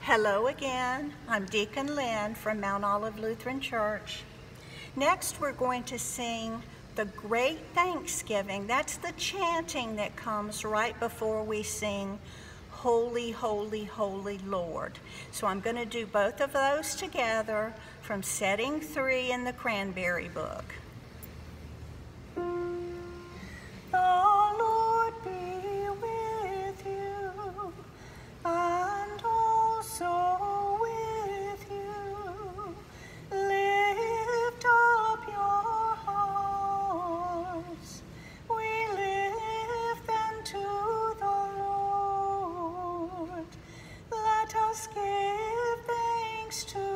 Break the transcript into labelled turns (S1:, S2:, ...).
S1: Hello again. I'm Deacon Lynne from Mount Olive Lutheran Church. Next, we're going to sing the Great Thanksgiving. That's the chanting that comes right before we sing Holy, Holy, Holy Lord. So I'm going to do both of those together from setting 3 in the Cranberry Book. The Lord be with you, and also with you. Lift up your hearts. We lift them to the Lord. Let us give thanks to